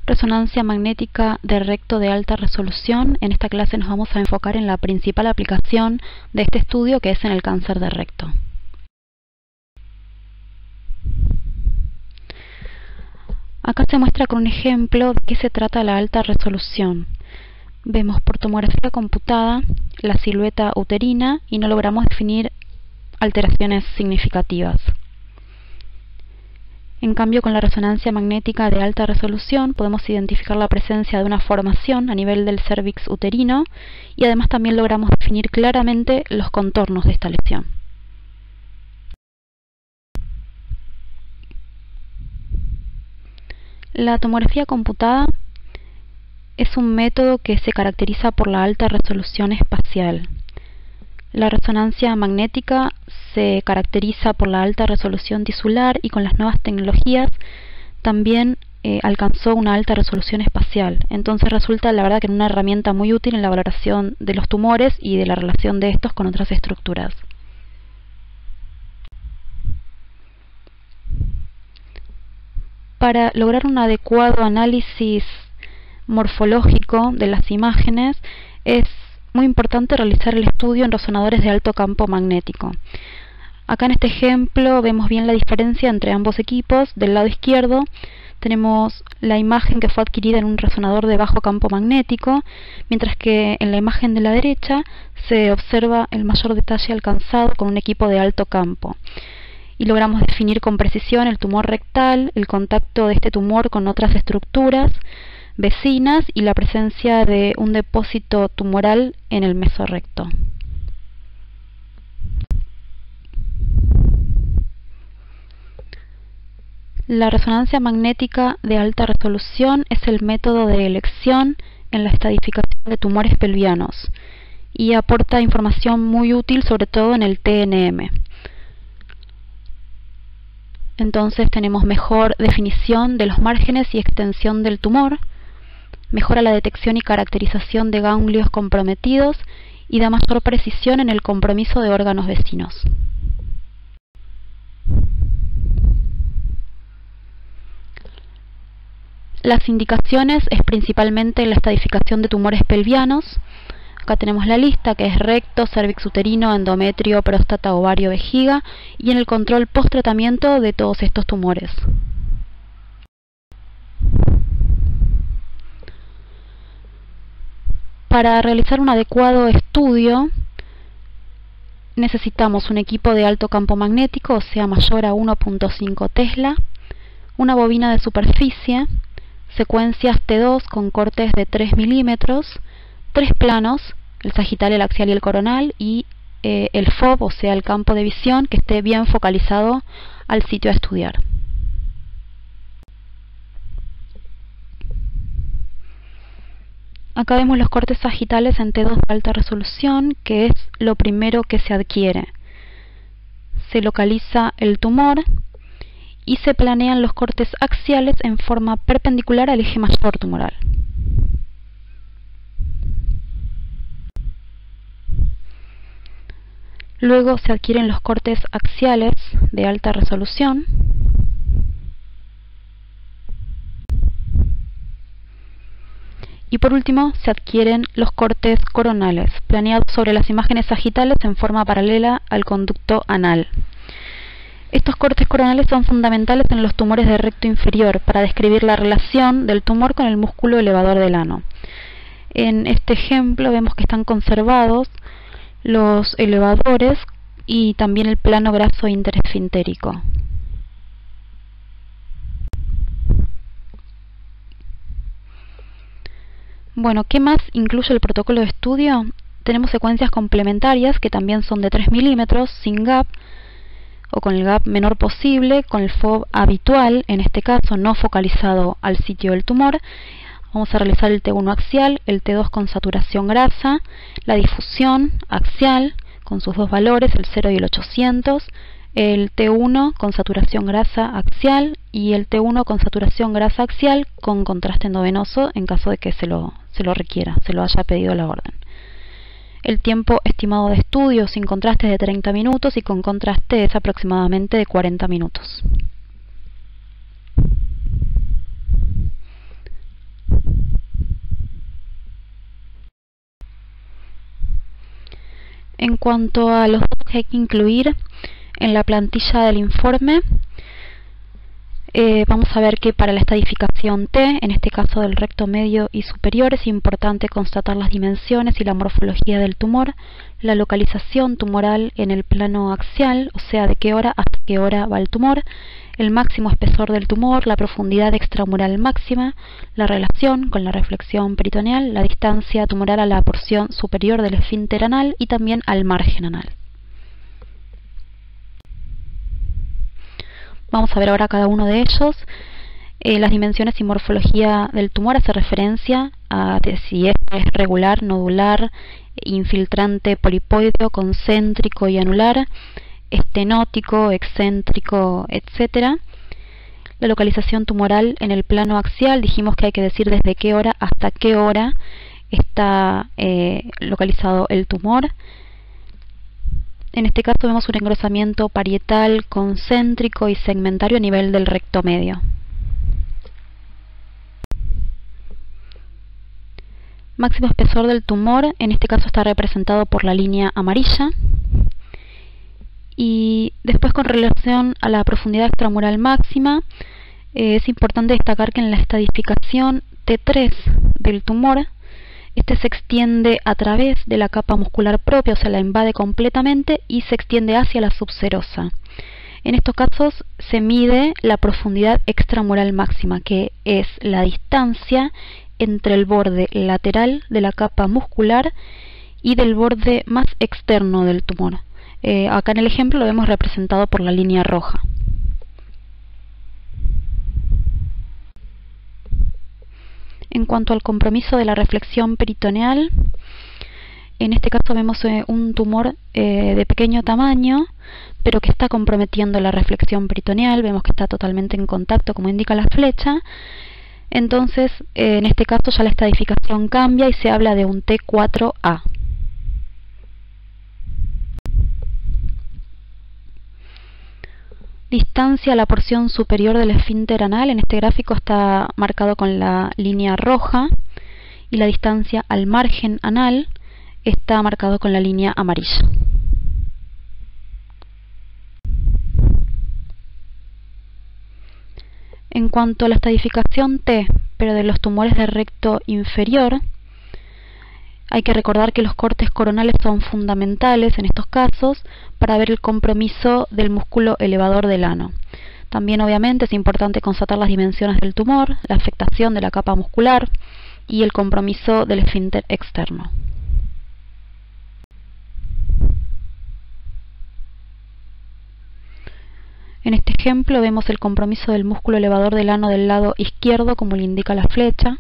Resonancia magnética de recto de alta resolución. En esta clase nos vamos a enfocar en la principal aplicación de este estudio, que es en el cáncer de recto. Acá se muestra con un ejemplo de qué se trata la alta resolución. Vemos por tomografía computada la silueta uterina y no logramos definir alteraciones significativas. En cambio, con la resonancia magnética de alta resolución podemos identificar la presencia de una formación a nivel del cérvix uterino y además también logramos definir claramente los contornos de esta lesión. La tomografía computada es un método que se caracteriza por la alta resolución espacial. La resonancia magnética se caracteriza por la alta resolución tisular y con las nuevas tecnologías también alcanzó una alta resolución espacial. Entonces resulta, la verdad, que una herramienta muy útil en la valoración de los tumores y de la relación de estos con otras estructuras. Para lograr un adecuado análisis morfológico de las imágenes es muy importante realizar el estudio en resonadores de alto campo magnético. Acá en este ejemplo vemos bien la diferencia entre ambos equipos. Del lado izquierdo tenemos la imagen que fue adquirida en un resonador de bajo campo magnético, mientras que en la imagen de la derecha se observa el mayor detalle alcanzado con un equipo de alto campo. Y logramos definir con precisión el tumor rectal, el contacto de este tumor con otras estructuras vecinas y la presencia de un depósito tumoral en el mesorrecto. La resonancia magnética de alta resolución es el método de elección en la estadificación de tumores pelvianos y aporta información muy útil, sobre todo en el TNM. Entonces tenemos mejor definición de los márgenes y extensión del tumor, mejora la detección y caracterización de ganglios comprometidos y da mayor precisión en el compromiso de órganos vecinos. Las indicaciones es principalmente la estadificación de tumores pelvianos. Acá tenemos la lista, que es recto, cérvix uterino, endometrio, próstata, ovario, vejiga, y en el control post-tratamiento de todos estos tumores. Para realizar un adecuado estudio necesitamos un equipo de alto campo magnético, o sea mayor a 1.5 Tesla, una bobina de superficie, secuencias T2 con cortes de 3 milímetros, 3 planos, el sagital, el axial y el coronal, y el FOV, o sea el campo de visión, que esté bien focalizado al sitio a estudiar. Acá vemos los cortes sagitales en T2 de alta resolución, que es lo primero que se adquiere. Se localiza el tumor y se planean los cortes axiales en forma perpendicular al eje mayor tumoral. Luego se adquieren los cortes axiales de alta resolución. Y por último se adquieren los cortes coronales, planeados sobre las imágenes sagitales en forma paralela al conducto anal. Estos cortes coronales son fundamentales en los tumores de recto inferior para describir la relación del tumor con el músculo elevador del ano. En este ejemplo vemos que están conservados los elevadores y también el plano graso interesfintérico. Bueno, ¿qué más incluye el protocolo de estudio? Tenemos secuencias complementarias que también son de 3 milímetros, sin gap, o con el gap menor posible, con el FOV habitual, en este caso no focalizado al sitio del tumor. Vamos a realizar el T1 axial, el T2 con saturación grasa, la difusión axial con sus dos valores, el 0 y el 800, el T1 con saturación grasa axial y el T1 con saturación grasa axial con contraste endovenoso en caso de que se lo requiera, se lo haya pedido la orden. El tiempo estimado de estudio sin contraste es de 30 minutos y con contraste es aproximadamente de 40 minutos. En cuanto a los datos que hay que incluir en la plantilla del informe, vamos a ver que para la estadificación T, en este caso del recto medio y superior, es importante constatar las dimensiones y la morfología del tumor, la localización tumoral en el plano axial, o sea, de qué hora hasta qué hora va el tumor, el máximo espesor del tumor, la profundidad extramural máxima, la relación con la reflexión peritoneal, la distancia tumoral a la porción superior del esfínter anal y también al margen anal. Vamos a ver ahora cada uno de ellos. Las dimensiones y morfología del tumor hace referencia a si es regular, nodular, infiltrante polipoideo, concéntrico y anular, estenótico, excéntrico, etc. La localización tumoral en el plano axial, dijimos que hay que decir desde qué hora hasta qué hora está localizado el tumor. En este caso vemos un engrosamiento parietal, concéntrico y segmentario a nivel del recto medio. Máximo espesor del tumor, en este caso está representado por la línea amarilla. Y después, con relación a la profundidad extramural máxima, es importante destacar que en la estadificación T3 del tumor, este se extiende a través de la capa muscular propia, o sea, la invade completamente y se extiende hacia la subserosa. En estos casos se mide la profundidad extramural máxima, que es la distancia entre el borde lateral de la capa muscular y del borde más externo del tumor. Acá en el ejemplo lo vemos representado por la línea roja. En cuanto al compromiso de la reflexión peritoneal, en este caso vemos un tumor de pequeño tamaño, pero que está comprometiendo la reflexión peritoneal. Vemos que está totalmente en contacto, como indica la flecha. Entonces, en este caso ya la estadificación cambia y se habla de un T4A. Distancia a la porción superior del esfínter anal, en este gráfico está marcado con la línea roja, y la distancia al margen anal está marcado con la línea amarilla. En cuanto a la estadificación T, pero de los tumores de recto inferior, hay que recordar que los cortes coronales son fundamentales en estos casos para ver el compromiso del músculo elevador del ano. También, obviamente, es importante constatar las dimensiones del tumor, la afectación de la capa muscular y el compromiso del esfínter externo. En este ejemplo vemos el compromiso del músculo elevador del ano del lado izquierdo, como le indica la flecha.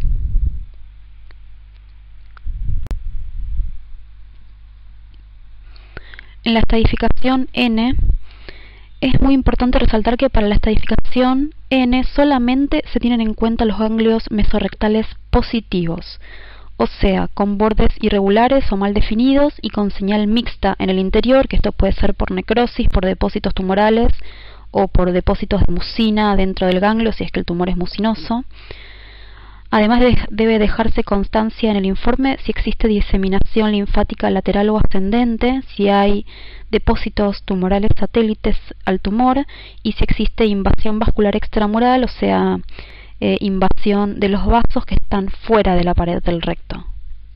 En la estadificación N, es muy importante resaltar que para la estadificación N solamente se tienen en cuenta los ganglios mesorrectales positivos, o sea, con bordes irregulares o mal definidos y con señal mixta en el interior, que esto puede ser por necrosis, por depósitos tumorales o por depósitos de mucina dentro del ganglio, si es que el tumor es mucinoso. Además, debe dejarse constancia en el informe si existe diseminación linfática lateral o ascendente, si hay depósitos tumorales satélites al tumor y si existe invasión vascular extramural, o sea, invasión de los vasos que están fuera de la pared del recto.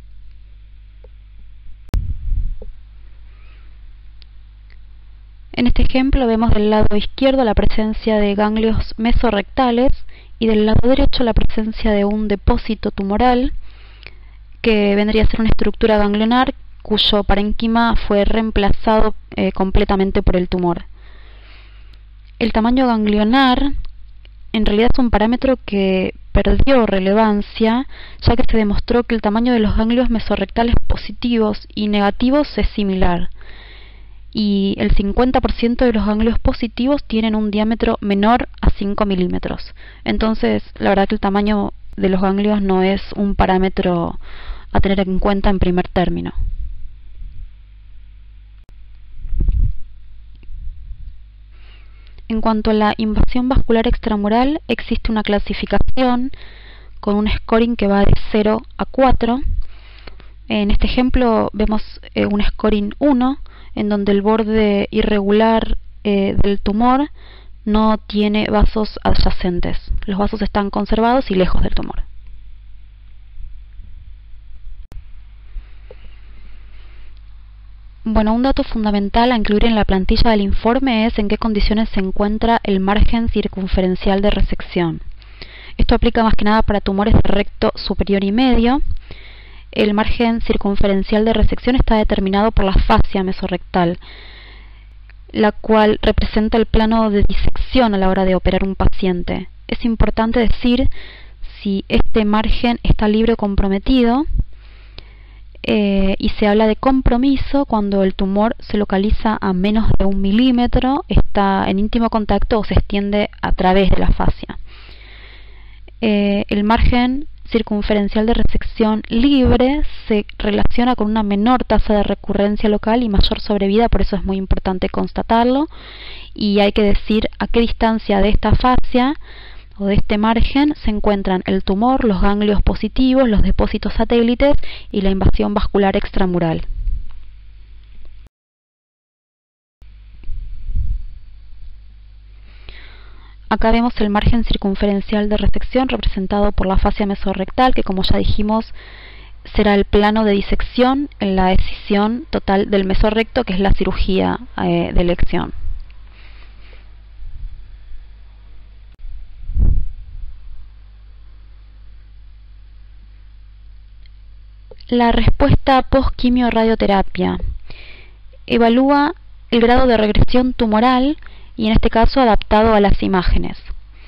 En este ejemplo vemos del lado izquierdo la presencia de ganglios mesorrectales y del lado derecho la presencia de un depósito tumoral que vendría a ser una estructura ganglionar cuyo parénquima fue reemplazado completamente por el tumor. El tamaño ganglionar en realidad es un parámetro que perdió relevancia, ya que se demostró que el tamaño de los ganglios mesorrectales positivos y negativos es similar, y el 50% de los ganglios positivos tienen un diámetro menor a 5 milímetros. Entonces, la verdad que el tamaño de los ganglios no es un parámetro a tener en cuenta en primer término. En cuanto a la invasión vascular extramural, existe una clasificación con un scoring que va de 0 a 4, En este ejemplo vemos un scoring 1, en donde el borde irregular del tumor no tiene vasos adyacentes. Los vasos están conservados y lejos del tumor. Bueno, un dato fundamental a incluir en la plantilla del informe es en qué condiciones se encuentra el margen circunferencial de resección. Esto aplica más que nada para tumores de recto superior y medio. El margen circunferencial de resección está determinado por la fascia mesorrectal, la cual representa el plano de disección a la hora de operar un paciente. Es importante decir si este margen está libre o comprometido, y se habla de compromiso cuando el tumor se localiza a menos de 1 milímetro, está en íntimo contacto o se extiende a través de la fascia. El margen circunferencial de resección libre se relaciona con una menor tasa de recurrencia local y mayor sobrevida, por eso es muy importante constatarlo, y hay que decir a qué distancia de esta fascia o de este margen se encuentran el tumor, los ganglios positivos, los depósitos satélites y la invasión vascular extramural. Acá vemos el margen circunferencial de resección representado por la fascia mesorrectal, que como ya dijimos será el plano de disección en la escisión total del mesorrecto, que es la cirugía de elección. La respuesta post-quimio-radioterapia evalúa el grado de regresión tumoral y en este caso adaptado a las imágenes.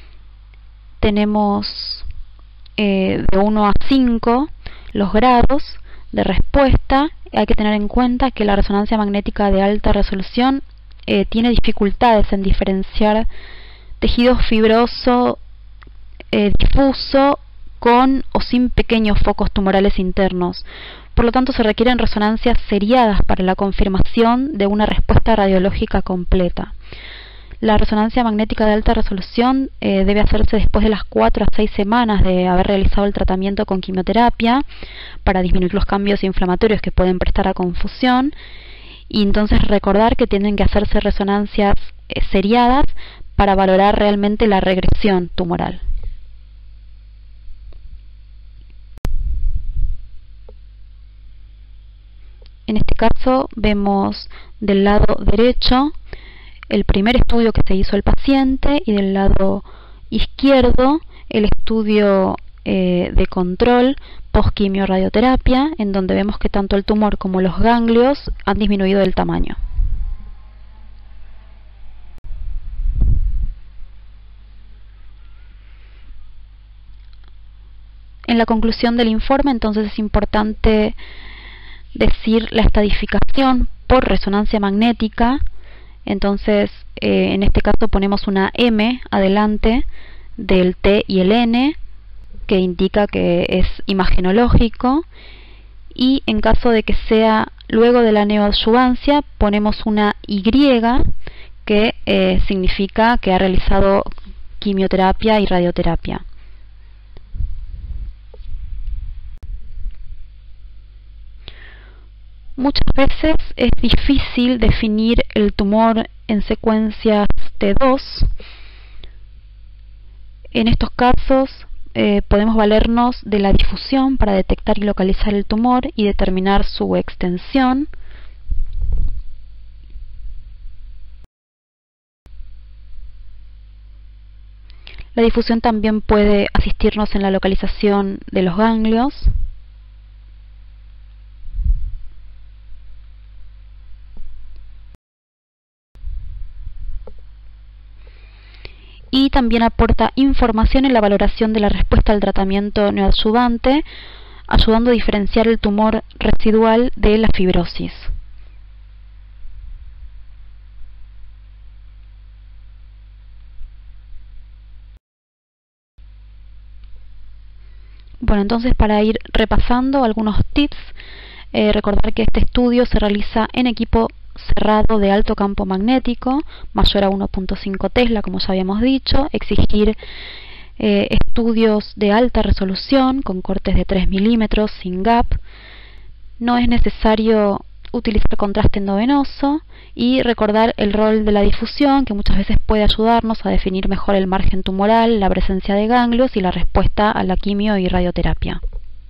Tenemos de 1 a 5 los grados de respuesta. Hay que tener en cuenta que la resonancia magnética de alta resolución tiene dificultades en diferenciar tejido fibroso difuso con o sin pequeños focos tumorales internos. Por lo tanto, se requieren resonancias seriadas para la confirmación de una respuesta radiológica completa. La resonancia magnética de alta resolución debe hacerse después de las 4 a 6 semanas de haber realizado el tratamiento con quimioterapia para disminuir los cambios inflamatorios que pueden prestar a confusión, y entonces recordar que tienen que hacerse resonancias seriadas para valorar realmente la regresión tumoral. En este caso vemos del lado derecho el primer estudio que se hizo al paciente y del lado izquierdo el estudio de control post-quimio-radioterapia, en donde vemos que tanto el tumor como los ganglios han disminuido del tamaño. En la conclusión del informe, entonces, es importante decir la estadificación por resonancia magnética. Entonces, en este caso ponemos una M adelante del T y el N, que indica que es imagenológico, y en caso de que sea luego de la neoadyuvancia ponemos una Y, que significa que ha realizado quimioterapia y radioterapia. Muchas veces es difícil definir el tumor en secuencias T2. En estos casos podemos valernos de la difusión para detectar y localizar el tumor y determinar su extensión. La difusión también puede asistirnos en la localización de los ganglios. Y también aporta información en la valoración de la respuesta al tratamiento neoadyuvante, ayudando a diferenciar el tumor residual de la fibrosis. Bueno, entonces, para ir repasando algunos tips, recordar que este estudio se realiza en equipo cerrado de alto campo magnético, mayor a 1.5 Tesla, como ya habíamos dicho, exigir estudios de alta resolución con cortes de 3 milímetros sin gap, No es necesario utilizar contraste endovenoso y recordar el rol de la difusión, que muchas veces puede ayudarnos a definir mejor el margen tumoral, la presencia de ganglios y la respuesta a la quimio y radioterapia.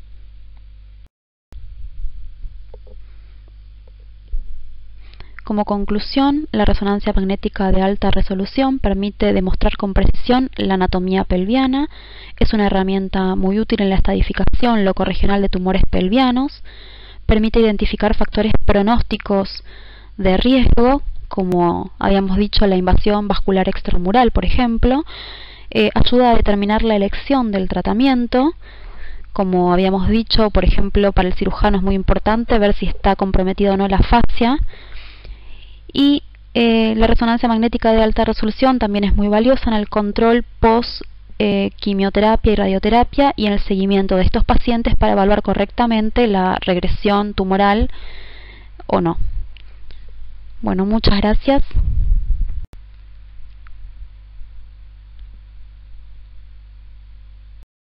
Como conclusión, la resonancia magnética de alta resolución permite demostrar con precisión la anatomía pelviana, es una herramienta muy útil en la estadificación locorregional de tumores pelvianos, permite identificar factores pronósticos de riesgo, como habíamos dicho la invasión vascular extramural, por ejemplo, ayuda a determinar la elección del tratamiento. Como habíamos dicho, por ejemplo, para el cirujano es muy importante ver si está comprometida o no la fascia. Y la resonancia magnética de alta resolución también es muy valiosa en el control post quimioterapia y radioterapia y en el seguimiento de estos pacientes para evaluar correctamente la regresión tumoral o no. Bueno, muchas gracias.